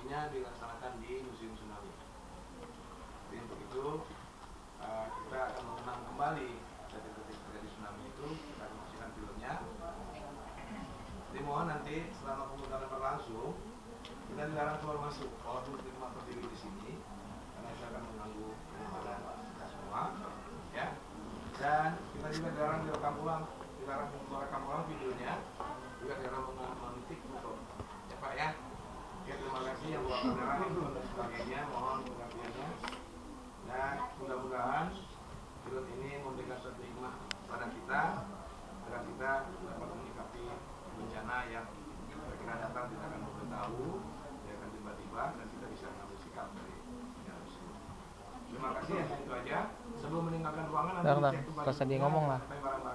sepertinya dilaksanakan di Museum Tsunami. Jadi untuk itu kita akan mengenang kembali detik-detik terjadi tsunami itu. Kita akan menyaksikan filmnya. Jadi mohon nanti selama pemutaran berlangsung kita dilarang keluar masuk walaupun kita berdiri di sini karena itu akan mengganggu kenyamanan kita semua, ya. Dan kita juga dilarang direkam ulang, dilarang merekam ulang videonya, juga dilarang mengetik foto, ya Pak ya. Ya, terima kasih yang bawa kamera dan sebagainya, mohon pengertiannya. Dan mudah-mudahan film ini memberikan suatu hikmah pada kita agar kita dapat menyikapi bencana yang kira-kira datang tidak akan memberitahu, dia akan tiba-tiba, dan kita bisa mengambil sikap dari yang terima kasih, ya, itu aja. Sebelum meninggalkan ruangan nanti dicek kembali barang-barang